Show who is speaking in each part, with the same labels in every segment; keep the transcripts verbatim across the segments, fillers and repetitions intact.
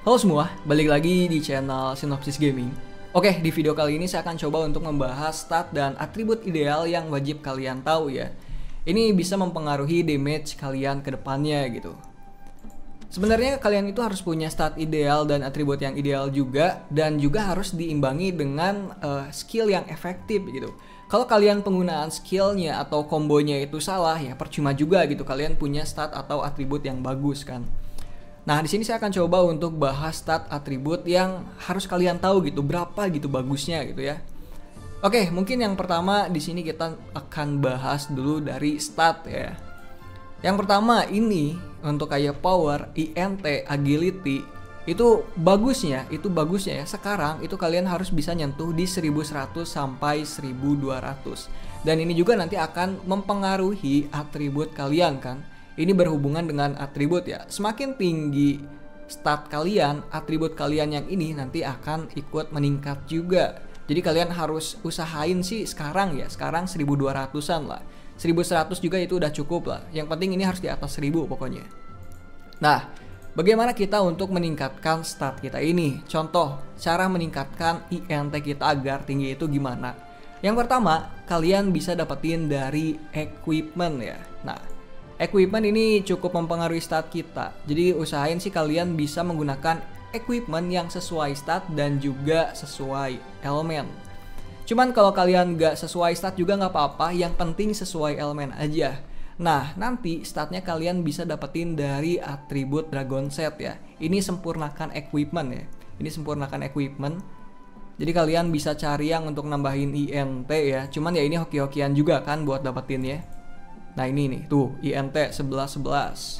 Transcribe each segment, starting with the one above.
Speaker 1: Halo semua, balik lagi di channel Synopsis Gaming. Oke, di video kali ini saya akan coba untuk membahas stat dan atribut ideal yang wajib kalian tahu ya. Ini bisa mempengaruhi damage kalian ke depannya gitu. Sebenarnya kalian itu harus punya stat ideal dan atribut yang ideal juga, dan juga harus diimbangi dengan uh, skill yang efektif gitu. Kalau kalian penggunaan skillnya atau kombonya itu salah ya percuma juga gitu kalian punya stat atau atribut yang bagus kan. Nah, di sini saya akan coba untuk bahas stat atribut yang harus kalian tahu gitu, berapa gitu bagusnya gitu ya. Oke, mungkin yang pertama di sini kita akan bahas dulu dari stat ya. Yang pertama ini untuk kayak power, I N T, agility itu bagusnya, itu bagusnya ya. Sekarang itu kalian harus bisa nyentuh di seribu seratus sampai seribu dua ratus. Dan ini juga nanti akan mempengaruhi atribut kalian kan. Ini berhubungan dengan atribut ya. Semakin tinggi stat kalian, atribut kalian yang ini nanti akan ikut meningkat juga. Jadi kalian harus usahain sih sekarang ya. Sekarang seribu dua ratusan lah. seribu seratus juga itu udah cukup lah. Yang penting ini harus di atas seribu pokoknya. Nah, bagaimana kita untuk meningkatkan stat kita ini? Contoh, cara meningkatkan I N T kita agar tinggi itu gimana? Yang pertama, kalian bisa dapetin dari equipment ya. Nah, equipment ini cukup mempengaruhi stat kita. Jadi usahain sih kalian bisa menggunakan equipment yang sesuai stat dan juga sesuai elemen. Cuman kalau kalian gak sesuai stat juga gak apa-apa, yang penting sesuai elemen aja. Nah, nanti statnya kalian bisa dapetin dari atribut Dragon Set ya. Ini sempurnakan equipment ya. Ini sempurnakan equipment. Jadi kalian bisa cari yang untuk nambahin I N T ya. Cuman ya ini hoki-hokian juga kan buat dapetin ya. Nah ini nih, tuh I N T sebelas sebelas.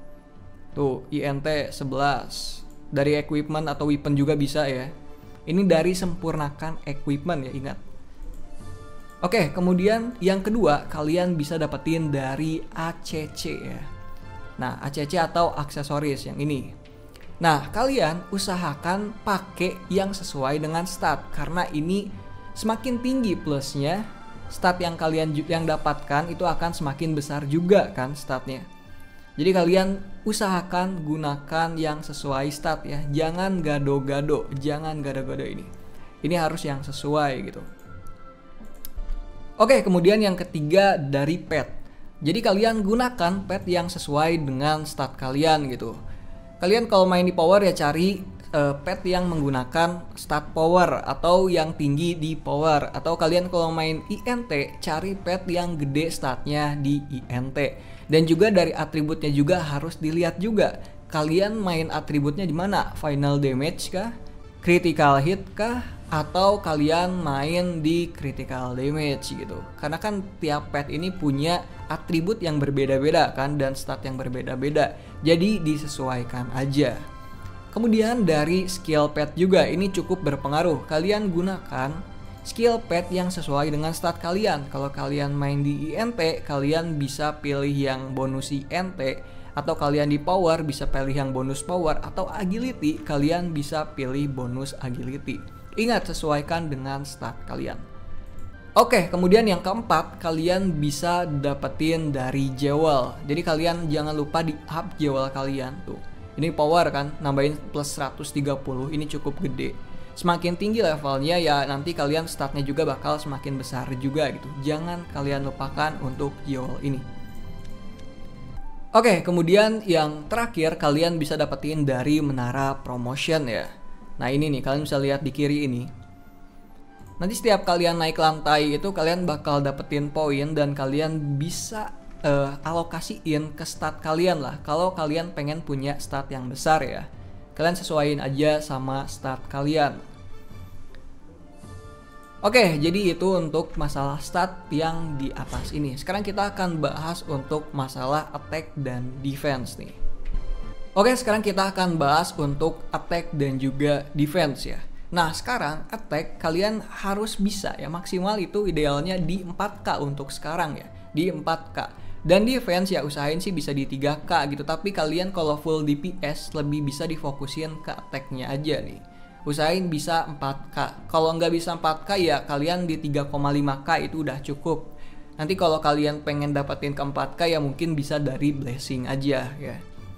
Speaker 1: Tuh I N T sebelas. Dari equipment atau weapon juga bisa ya. Ini dari sempurnakan equipment ya, ingat. Oke, kemudian yang kedua kalian bisa dapetin dari A C C ya. Nah, A C C atau aksesoris yang ini. Nah, kalian usahakan pakai yang sesuai dengan stat karena ini semakin tinggi plusnya, stat yang kalian yang dapatkan itu akan semakin besar juga kan statnya. Jadi kalian usahakan gunakan yang sesuai stat ya. Jangan gado-gado, jangan gado-gado ini. Ini harus yang sesuai gitu. Oke, kemudian yang ketiga dari pet. Jadi kalian gunakan pet yang sesuai dengan stat kalian gitu. Kalian kalau main di power ya cari uh, pet yang menggunakan stat power atau yang tinggi di power. Atau kalian kalau main I N T cari pet yang gede statnya di I N T. Dan juga dari atributnya juga harus dilihat juga. Kalian main atributnya di mana? Final damage kah? Critical hit kah? Atau kalian main di critical damage gitu. Karena kan tiap pet ini punya atribut yang berbeda-beda kan, dan stat yang berbeda-beda. Jadi disesuaikan aja. Kemudian dari skill pet juga ini cukup berpengaruh. Kalian gunakan skill pet yang sesuai dengan stat kalian. Kalau kalian main di I N T, kalian bisa pilih yang bonus I N T. Atau kalian di power bisa pilih yang bonus power. Atau agility, kalian bisa pilih bonus agility. Ingat, sesuaikan dengan stat kalian. Oke, kemudian yang keempat, kalian bisa dapetin dari jewel. Jadi kalian jangan lupa di up jewel kalian tuh. Ini power kan, nambahin plus seratus tiga puluh, ini cukup gede. Semakin tinggi levelnya ya nanti kalian statnya juga bakal semakin besar juga gitu. Jangan kalian lupakan untuk jewel ini. Oke, kemudian yang terakhir kalian bisa dapetin dari menara promotion ya. Nah ini nih, kalian bisa lihat di kiri ini. Nanti setiap kalian naik lantai itu kalian bakal dapetin poin dan kalian bisa uh, alokasiin ke stat kalian lah. Kalau kalian pengen punya stat yang besar ya. Kalian sesuaiin aja sama stat kalian. Oke, jadi itu untuk masalah stat yang di atas ini. Sekarang kita akan bahas untuk masalah attack dan defense nih. Oke, sekarang kita akan bahas untuk attack dan juga defense ya. Nah, sekarang attack kalian harus bisa ya, maksimal itu idealnya di empat K untuk sekarang ya, di empat K. Dan defense ya usahain sih bisa di tiga K gitu. Tapi kalian kalau full D P S lebih bisa difokusin ke attack-nya aja nih. Usahain bisa empat K. Kalau nggak bisa empat K ya kalian di tiga koma lima K itu udah cukup. Nanti kalau kalian pengen dapetin ke empat K ya mungkin bisa dari blessing aja ya.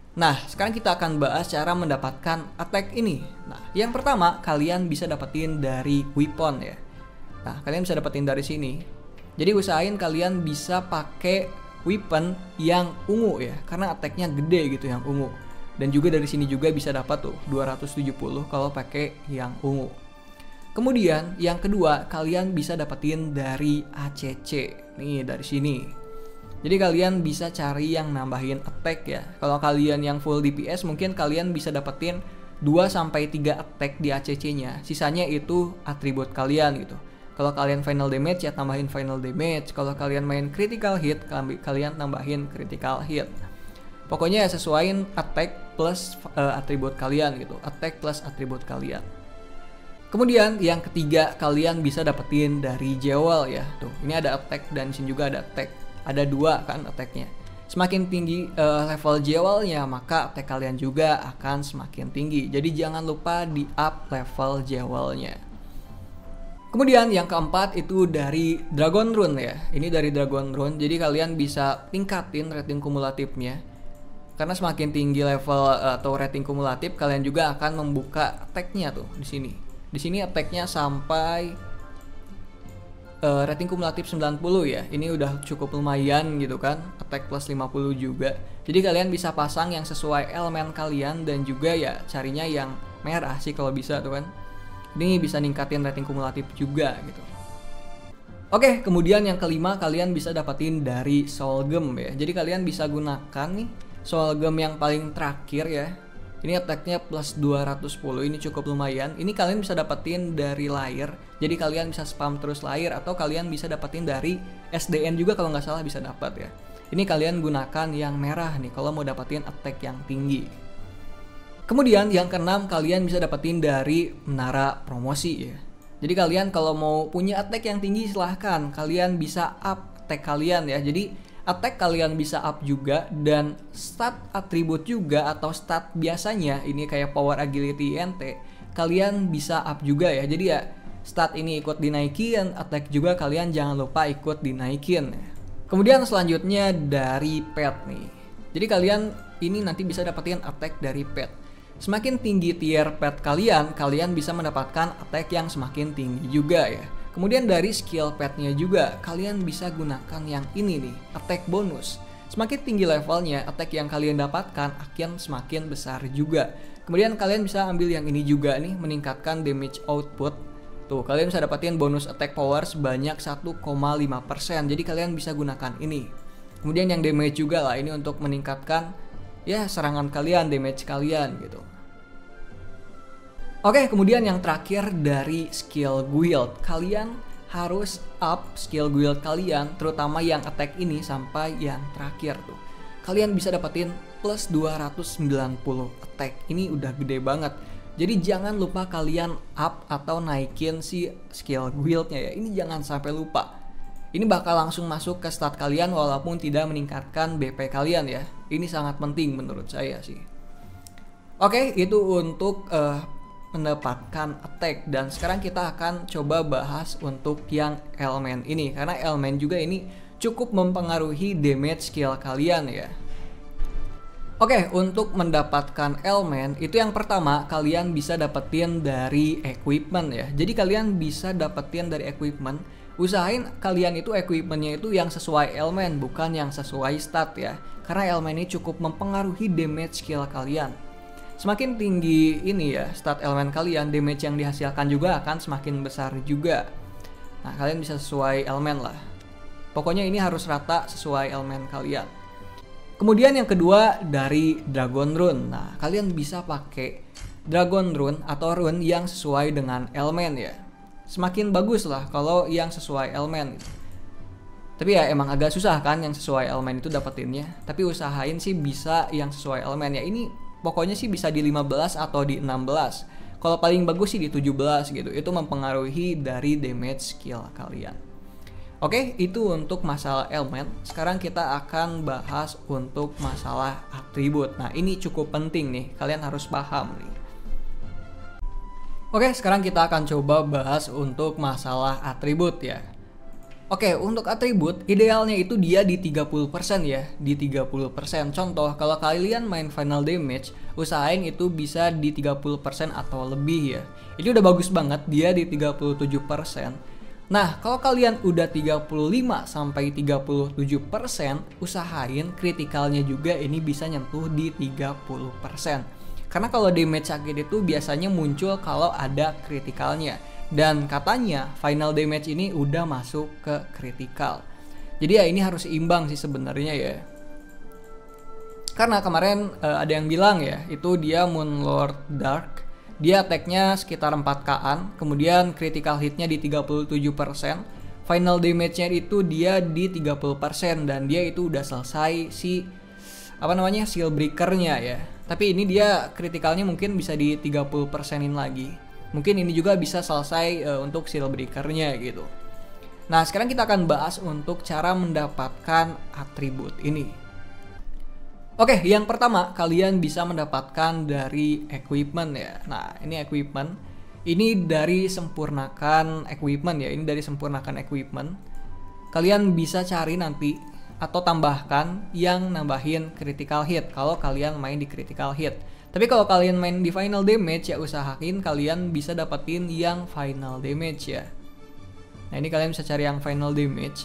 Speaker 1: Nah, sekarang kita akan bahas cara mendapatkan attack ini. Nah, yang pertama kalian bisa dapetin dari weapon ya. Nah, kalian bisa dapetin dari sini. Jadi usahain kalian bisa pakai weapon yang ungu ya, karena attack-nya gede gitu yang ungu. Dan juga dari sini juga bisa dapat tuh dua ratus tujuh puluh kalau pakai yang ungu. Kemudian yang kedua kalian bisa dapetin dari A C C. Nih dari sini. Jadi kalian bisa cari yang nambahin attack ya. Kalau kalian yang full D P S mungkin kalian bisa dapetin dua sampai tiga attack di A C C-nya. Sisanya itu atribut kalian gitu. Kalau kalian final damage ya tambahin final damage. Kalau kalian main critical hit kalian tambahin critical hit. Pokoknya ya sesuaiin attack plus uh, atribut kalian gitu. Attack plus atribut kalian. Kemudian yang ketiga kalian bisa dapetin dari jewel ya. Tuh, ini ada attack dan di sini juga ada attack. Ada dua kan attack-nya. Semakin tinggi uh, level jewelnya maka attack kalian juga akan semakin tinggi. Jadi jangan lupa di up level jewelnya. Kemudian yang keempat itu dari Dragon Rune ya. Ini dari Dragon Rune. Jadi kalian bisa tingkatin rating kumulatifnya. Karena semakin tinggi level uh, atau rating kumulatif kalian juga akan membuka attack-nya tuh di sini. Di sini attack-nya sampai uh, rating kumulatif sembilan puluh ya. Ini udah cukup lumayan gitu kan. Attack plus lima puluh juga. Jadi kalian bisa pasang yang sesuai elemen kalian dan juga ya carinya yang merah sih kalau bisa tuh kan. Ini bisa ningkatin rating kumulatif juga gitu. Oke, kemudian yang kelima kalian bisa dapetin dari Soul Gem ya. Jadi kalian bisa gunakan nih Soul Gem yang paling terakhir ya. Ini attack-nya plus dua ratus sepuluh, ini cukup lumayan. Ini kalian bisa dapetin dari layer. Jadi kalian bisa spam terus layer atau kalian bisa dapetin dari S D N juga kalau nggak salah bisa dapat ya. Ini kalian gunakan yang merah nih kalau mau dapetin attack yang tinggi. Kemudian yang keenam kalian bisa dapetin dari menara promosi ya. Jadi kalian kalau mau punya attack yang tinggi silahkan. Kalian bisa up attack kalian ya. Jadi attack kalian bisa up juga dan stat atribut juga atau stat biasanya ini kayak power agility I N T kalian bisa up juga ya. Jadi ya stat ini ikut dinaikin, attack juga kalian jangan lupa ikut dinaikin ya. Kemudian selanjutnya dari pet nih. Jadi kalian ini nanti bisa dapetin attack dari pet. Semakin tinggi tier pet kalian, kalian bisa mendapatkan attack yang semakin tinggi juga ya. Kemudian dari skill petnya juga, kalian bisa gunakan yang ini nih, attack bonus. Semakin tinggi levelnya, attack yang kalian dapatkan akan semakin besar juga. Kemudian kalian bisa ambil yang ini juga nih, meningkatkan damage output. Tuh, kalian bisa dapatin bonus attack power sebanyak satu koma lima persen. Jadi kalian bisa gunakan ini. Kemudian yang damage juga lah, ini untuk meningkatkan ya serangan kalian, damage kalian gitu. Oke, kemudian yang terakhir dari skill guild. Kalian harus up skill guild kalian, terutama yang attack ini sampai yang terakhir tuh. Kalian bisa dapetin plus dua ratus sembilan puluh attack. Ini udah gede banget. Jadi jangan lupa kalian up atau naikin si skill guildnya ya. Ini jangan sampai lupa. Ini bakal langsung masuk ke stat kalian walaupun tidak meningkatkan B P kalian ya. Ini sangat penting menurut saya sih. Oke, itu untuk uh, mendapatkan attack. Dan sekarang kita akan coba bahas untuk yang elemen ini. Karena elemen juga ini cukup mempengaruhi damage skill kalian ya. Oke, untuk mendapatkan elemen itu yang pertama kalian bisa dapetin dari equipment ya. Jadi kalian bisa dapetin dari equipment. Usahain kalian itu equipmentnya itu yang sesuai elemen, bukan yang sesuai stat ya. Karena elemen ini cukup mempengaruhi damage skill kalian. Semakin tinggi ini ya stat elemen kalian, damage yang dihasilkan juga akan semakin besar juga. Nah, kalian bisa sesuai elemen lah. Pokoknya ini harus rata sesuai elemen kalian. Kemudian yang kedua dari Dragon Rune. Nah, kalian bisa pakai Dragon Rune atau rune yang sesuai dengan elemen ya. Semakin bagus lah kalau yang sesuai elemen. Tapi ya emang agak susah kan yang sesuai elemen itu dapetinnya. Tapi usahain sih bisa yang sesuai elemen ya. Ini pokoknya sih bisa di lima belas atau di enam belas. Kalau paling bagus sih di tujuh belas gitu. Itu mempengaruhi dari damage skill kalian. Oke, itu untuk masalah elemen. Sekarang kita akan bahas untuk masalah atribut. Nah, ini cukup penting nih. Kalian harus paham nih. Oke, sekarang kita akan coba bahas untuk masalah atribut ya. Oke, untuk atribut idealnya itu dia di tiga puluh persen ya, di tiga puluh persen. Contoh, kalau kalian main final damage, usahain itu bisa di tiga puluh persen atau lebih ya. Ini udah bagus banget dia di tiga puluh tujuh persen. Nah, kalau kalian udah tiga puluh lima sampai tiga puluh tujuh persen, usahain kritikalnya juga ini bisa nyentuh di tiga puluh persen. Karena kalau damage sakit itu biasanya muncul kalau ada kritikalnya. Dan katanya final damage ini udah masuk ke kritikal. Jadi ya ini harus imbang sih sebenarnya ya. Karena kemarin uh, ada yang bilang ya, itu dia Moonlord Dark. Dia attack-nya sekitar empat K-an, kemudian critical hit-nya di tiga puluh tujuh persen. Final damage-nya itu dia di tiga puluh persen dan dia itu udah selesai si apa namanya seal breaker-nya ya. Tapi ini dia kritikalnya mungkin bisa di tiga puluh persenin lagi. Mungkin ini juga bisa selesai uh, untuk seal breaker-nya gitu. Nah, sekarang kita akan bahas untuk cara mendapatkan atribut ini. Oke, yang pertama kalian bisa mendapatkan dari equipment ya. Nah, ini equipment. Ini dari sempurnakan equipment ya. Ini dari sempurnakan equipment. Kalian bisa cari nanti atau tambahkan yang nambahin critical hit kalau kalian main di critical hit. Tapi kalau kalian main di final damage ya usahain kalian bisa dapetin yang final damage ya. Nah, ini kalian bisa cari yang final damage.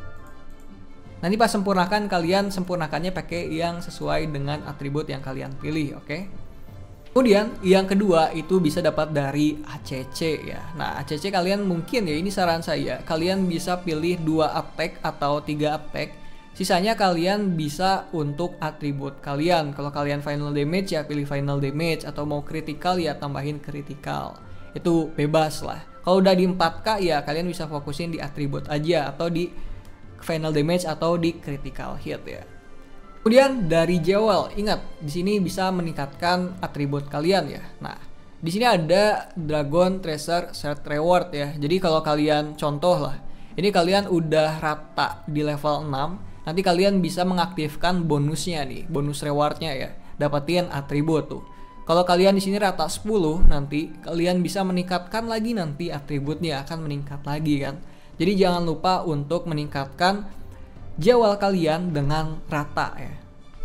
Speaker 1: Nanti pas sempurnakan kalian sempurnakannya pakai yang sesuai dengan atribut yang kalian pilih, oke? Okay? Kemudian yang kedua itu bisa dapat dari A C C ya. Nah, A C C kalian mungkin ya, ini saran saya, kalian bisa pilih dua attack atau tiga attack. Sisanya kalian bisa untuk atribut kalian. Kalau kalian final damage ya pilih final damage, atau mau critical ya tambahin critical. Itu bebas lah. Kalau udah di empat K ya kalian bisa fokusin di atribut aja, atau di final damage atau di critical hit ya. Kemudian dari jewel, ingat di sini bisa meningkatkan atribut kalian ya. Nah, di sini ada Dragon Treasure Set Reward ya. Jadi kalau kalian contoh lah, ini kalian udah rata di level enam, nanti kalian bisa mengaktifkan bonusnya nih, bonus rewardnya ya, dapetin atribut tuh. Kalau kalian di sini rata sepuluh, nanti kalian bisa meningkatkan lagi, nanti atributnya akan meningkat lagi kan. Jadi jangan lupa untuk meningkatkan jewel kalian dengan rata ya.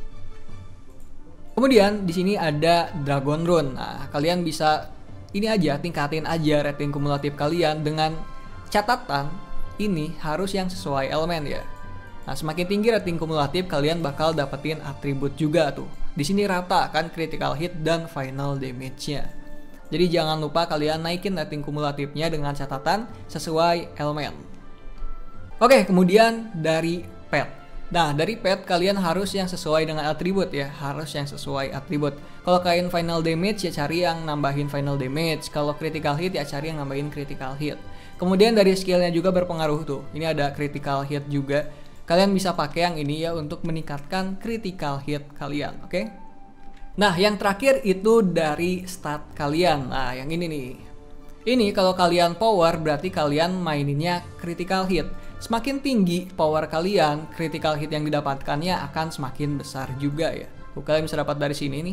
Speaker 1: Kemudian di sini ada Dragon Rune. Nah, kalian bisa ini aja, tingkatin aja rating kumulatif kalian dengan catatan ini harus yang sesuai elemen ya. Nah, semakin tinggi rating kumulatif kalian bakal dapetin atribut juga tuh. Di sini rata kan critical hit dan final damage-nya. Jadi jangan lupa kalian naikin rating kumulatifnya dengan catatan sesuai elemen. Oke, kemudian dari pet. Nah, dari pet kalian harus yang sesuai dengan atribut ya, harus yang sesuai atribut. Kalau kalian final damage ya cari yang nambahin final damage. Kalau critical hit ya cari yang nambahin critical hit. Kemudian dari skillnya juga berpengaruh tuh. Ini ada critical hit juga. Kalian bisa pakai yang ini ya untuk meningkatkan critical hit kalian, oke? Okay? Nah, yang terakhir itu dari stat kalian. Nah, yang ini nih. Ini kalau kalian power berarti kalian maininnya critical hit. Semakin tinggi power kalian, critical hit yang didapatkannya akan semakin besar juga ya. Tuh, kalian bisa dapat dari sini nih.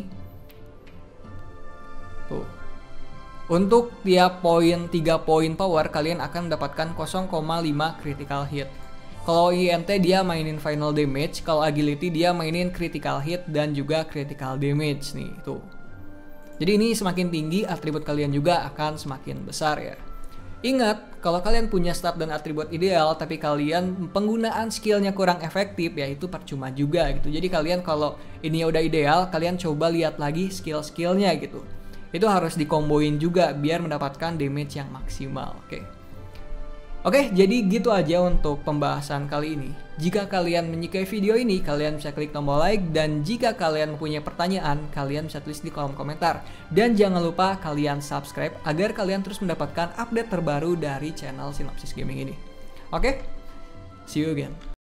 Speaker 1: Tuh. Untuk tiap poin tiga poin power kalian akan mendapatkan nol koma lima critical hit. Kalau I N T dia mainin final damage, kalau agility dia mainin critical hit dan juga critical damage nih, tuh. Jadi ini semakin tinggi atribut kalian juga akan semakin besar ya. Ingat, kalau kalian punya stat dan atribut ideal tapi kalian penggunaan skillnya kurang efektif ya itu percuma juga gitu. Jadi kalian kalau ini udah ideal, kalian coba lihat lagi skill-skillnya gitu. Itu harus dikomboin juga biar mendapatkan damage yang maksimal, oke. Okay? Oke, jadi gitu aja untuk pembahasan kali ini. Jika kalian menyukai video ini, kalian bisa klik tombol like. Dan jika kalian mempunyai pertanyaan, kalian bisa tulis di kolom komentar. Dan jangan lupa kalian subscribe agar kalian terus mendapatkan update terbaru dari channel Synopsis Gaming ini. Oke, see you again.